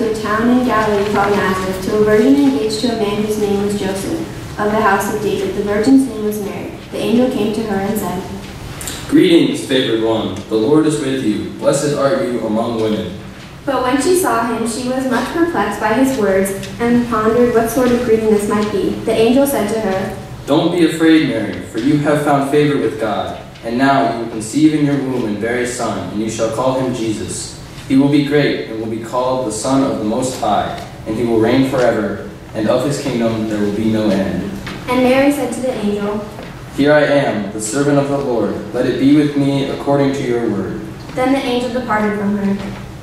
to a town in Galilee called Nazareth, to a virgin engaged to a man whose name was Joseph, of the house of David. The virgin's name was Mary. The angel came to her and said, "Greetings, favored one. The Lord is with you. Blessed are you among women." But when she saw him, she was much perplexed by his words and pondered what sort of greeting this might be. The angel said to her, "Don't be afraid, Mary, for you have found favor with God. And now you will conceive in your womb and bear a son, and you shall call him Jesus. He will be great and will be called the Son of the Most High, and he will reign forever, and of his kingdom there will be no end." And Mary said to the angel, "Here I am, the servant of the Lord. Let it be with me according to your word." Then the angel departed from her.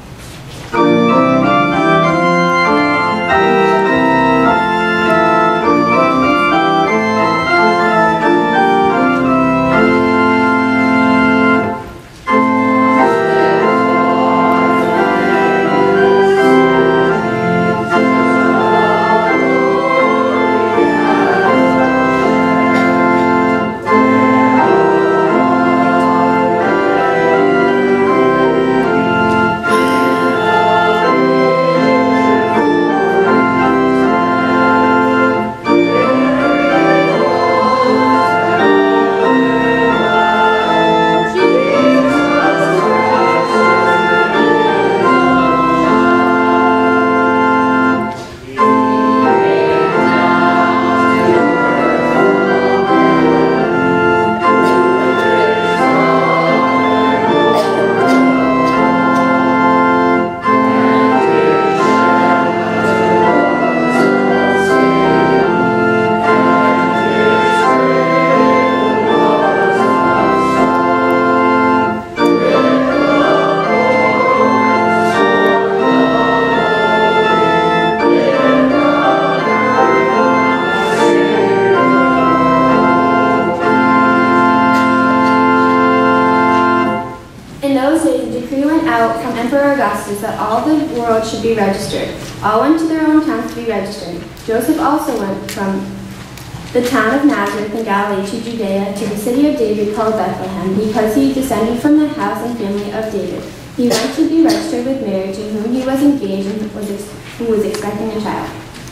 That all the world should be registered. All went to their own towns to be registered. Joseph also went from the town of Nazareth in Galilee to Judea, to the city of David called Bethlehem, because he descended from the house and family of David. He went to be registered with Mary, to whom he was engaged and who was expecting a child.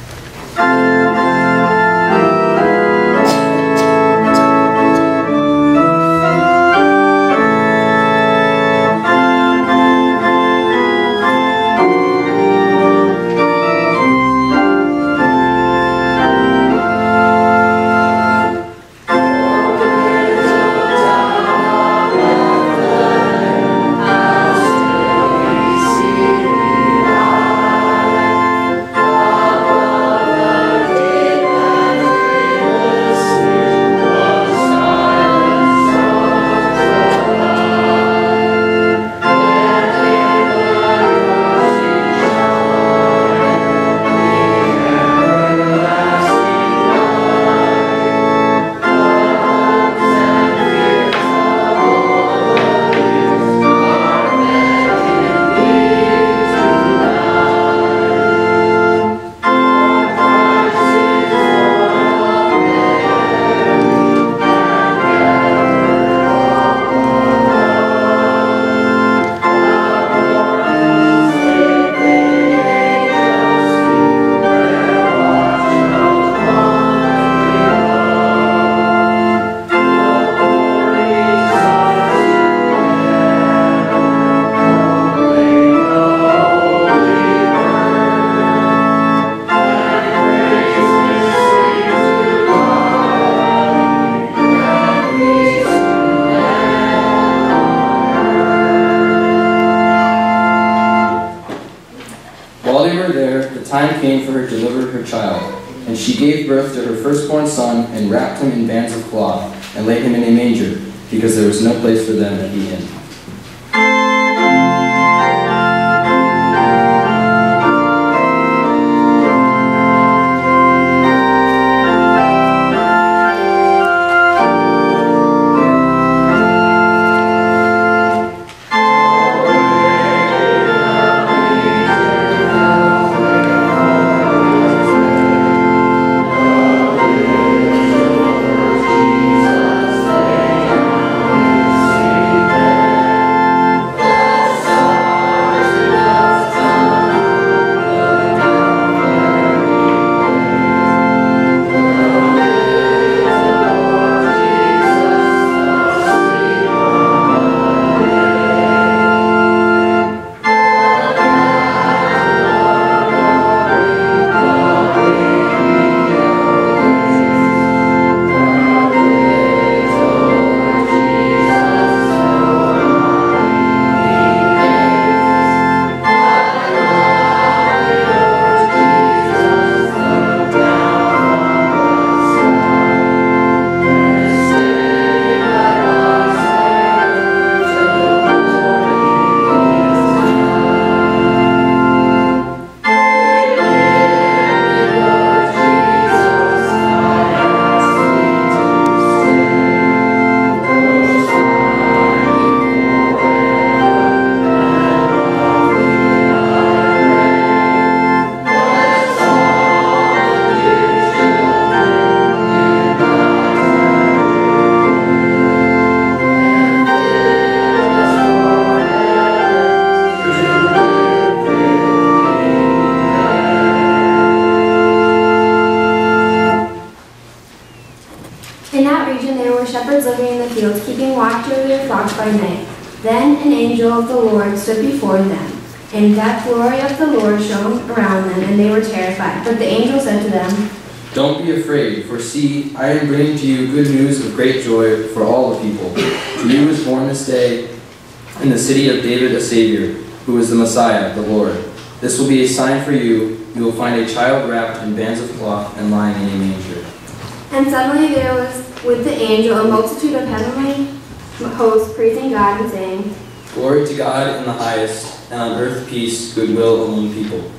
time came for her to deliver her child. And she gave birth to her firstborn son, and wrapped him in bands of cloth, and laid him in a manger, because there was no place for them at the inn. There shepherds living in the fields, keeping watch over their flocks by night. Then an angel of the Lord stood before them, and that glory of the Lord shone around them, and they were terrified. But the angel said to them, Don't be afraid, for see, I am bringing to you good news of great joy for all the people. To you is born this day in the city of David a Savior, who is the Messiah, the Lord. This will be a sign for you. You will find a child wrapped in bands of cloth and lying in a manger. And suddenly there was with the angel a multitude of heavenly hosts praising God and saying, Glory to God in the highest, and on earth peace, goodwill among people.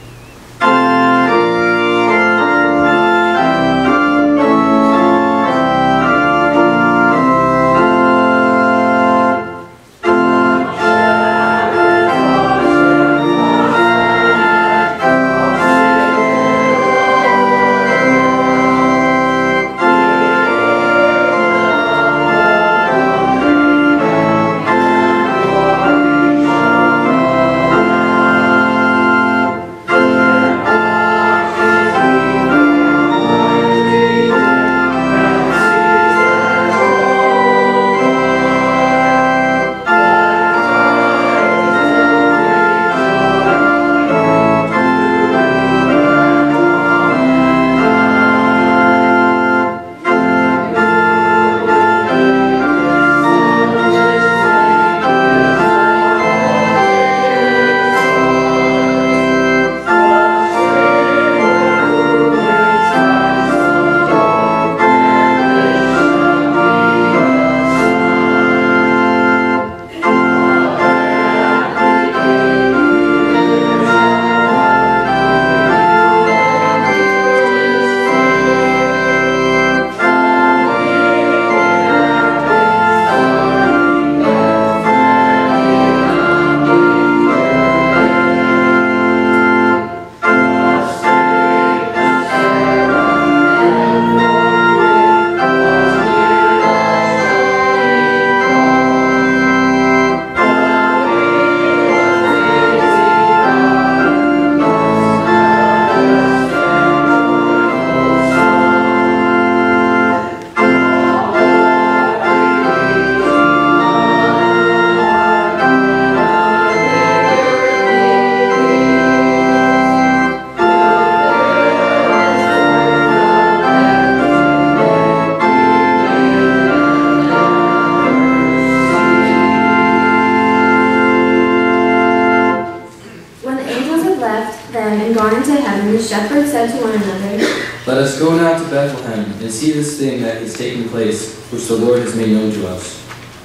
The shepherds said to one another, Let us go now to Bethlehem and see this thing that is taking place, which the Lord has made known to us.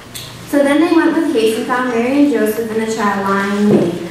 So then they went with haste and found Mary and Joseph and the child lying in the manger.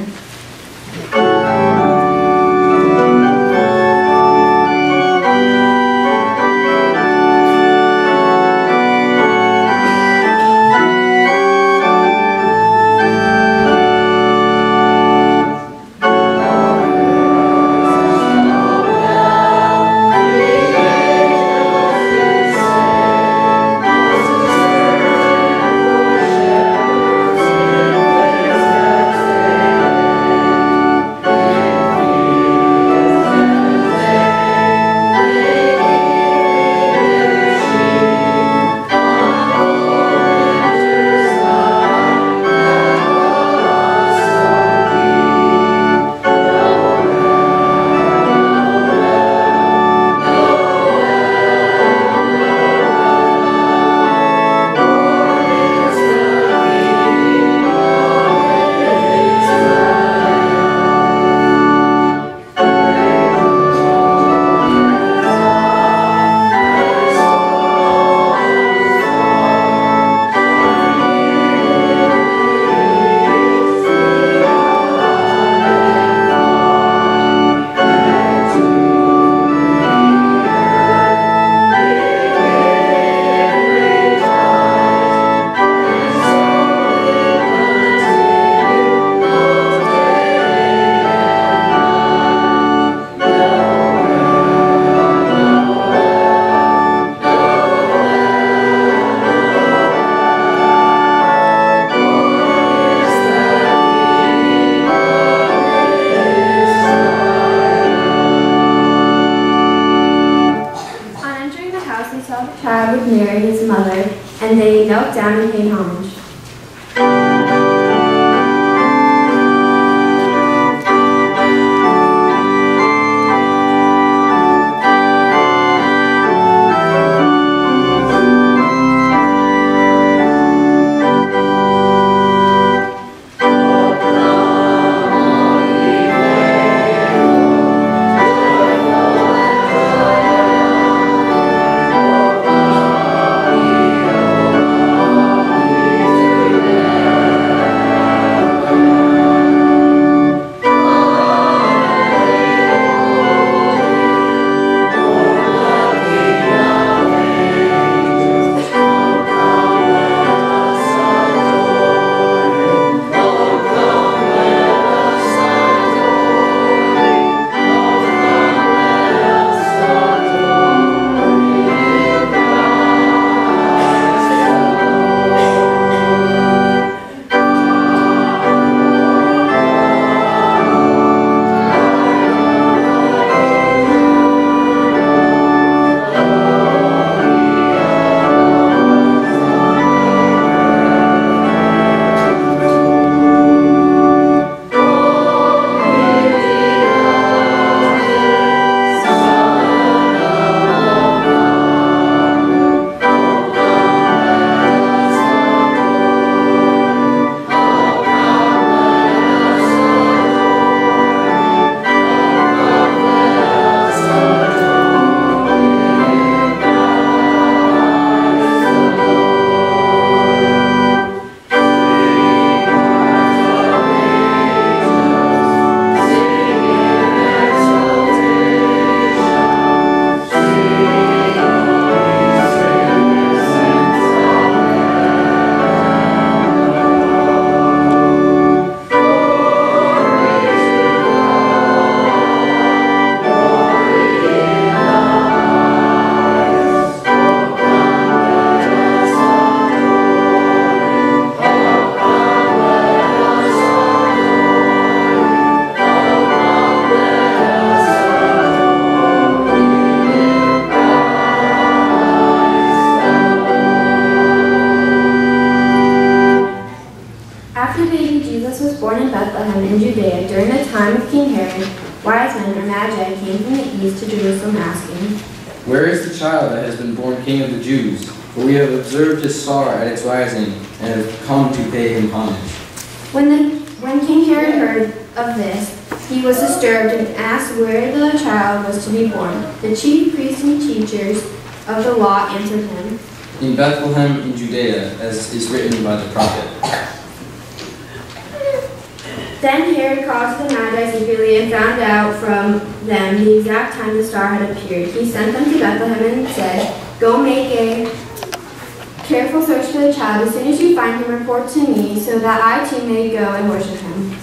and they knelt down and paid homage. After baby Jesus was born in Bethlehem in Judea during the time of King Herod, wise men or magi came from the east to Jerusalem asking, "Where is the child that has been born King of the Jews? For we have observed his star at its rising, and have come to pay him homage." When King Herod heard of this, he was disturbed and asked where the child was to be born. The chief priests and teachers of the law answered him, "In Bethlehem in Judea, as is written by the prophet." Then Herod called to the Magi secretly and found out from them the exact time the star had appeared. He sent them to Bethlehem and said, "Go make a careful search for the child. As soon as you find him, report to me, so that I too may go and worship him."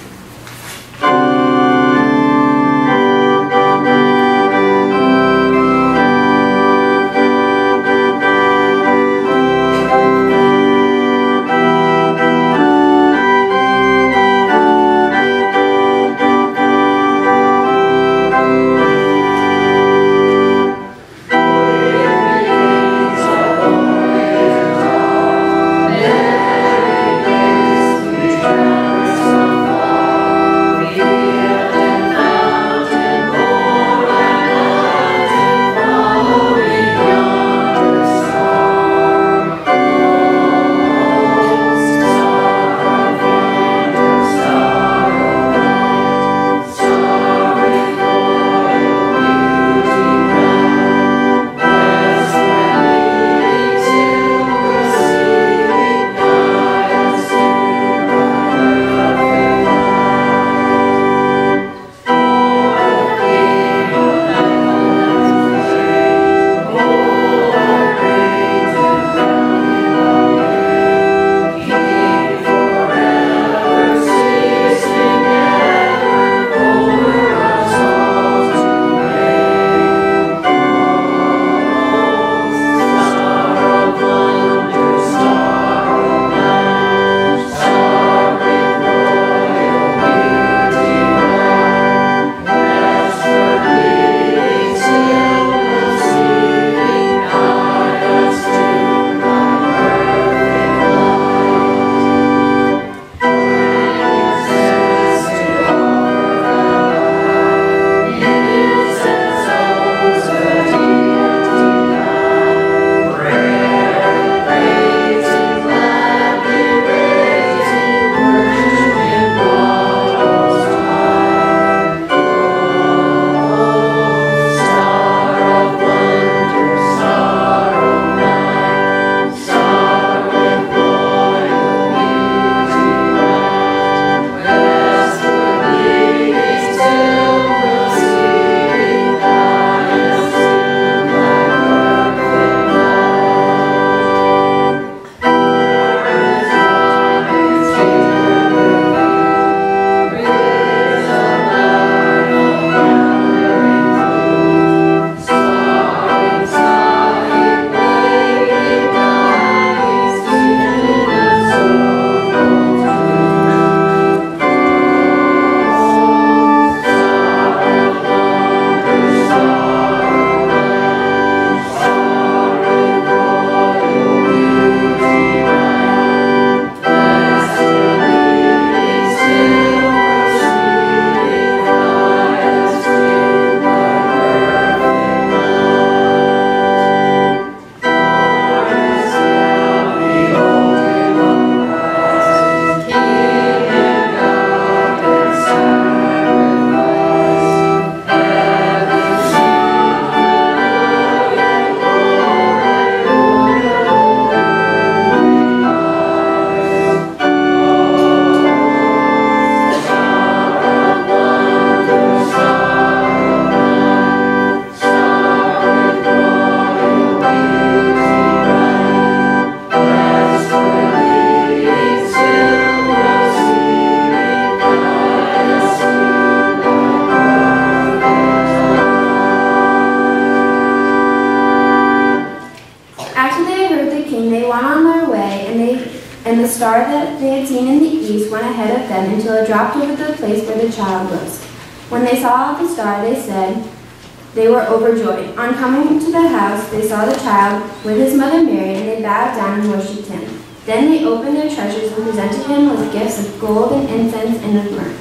And the star that they had seen in the east went ahead of them until it dropped over the place where the child was. When they saw the star, they said they were overjoyed. On coming to the house, they saw the child with his mother Mary, and they bowed down and worshipped him. Then they opened their treasures and presented him with gifts of gold and incense and of myrrh.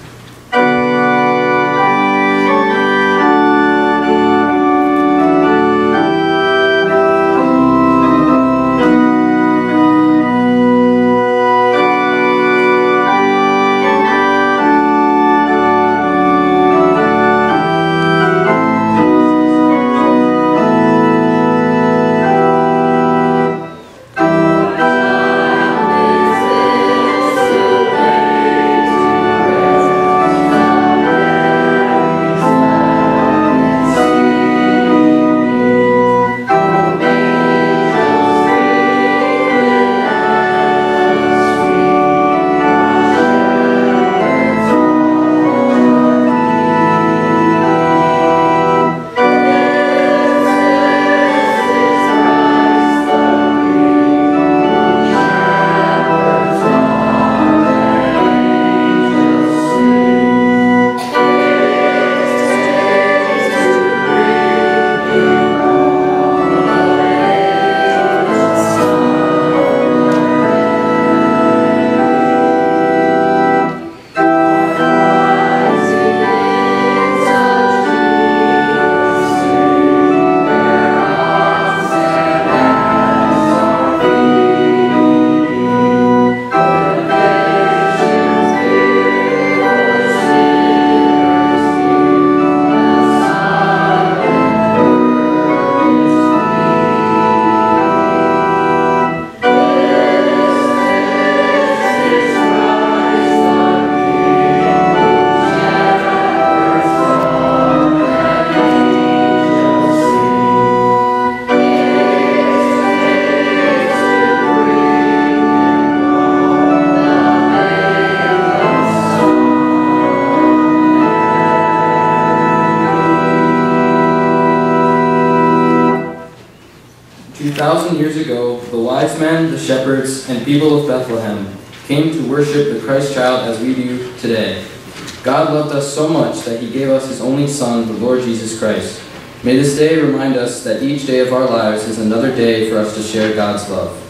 2,000 years ago, the wise men, the shepherds, and people of Bethlehem came to worship the Christ child as we do today. God loved us so much that he gave us his only Son, the Lord Jesus Christ. May this day remind us that each day of our lives is another day for us to share God's love.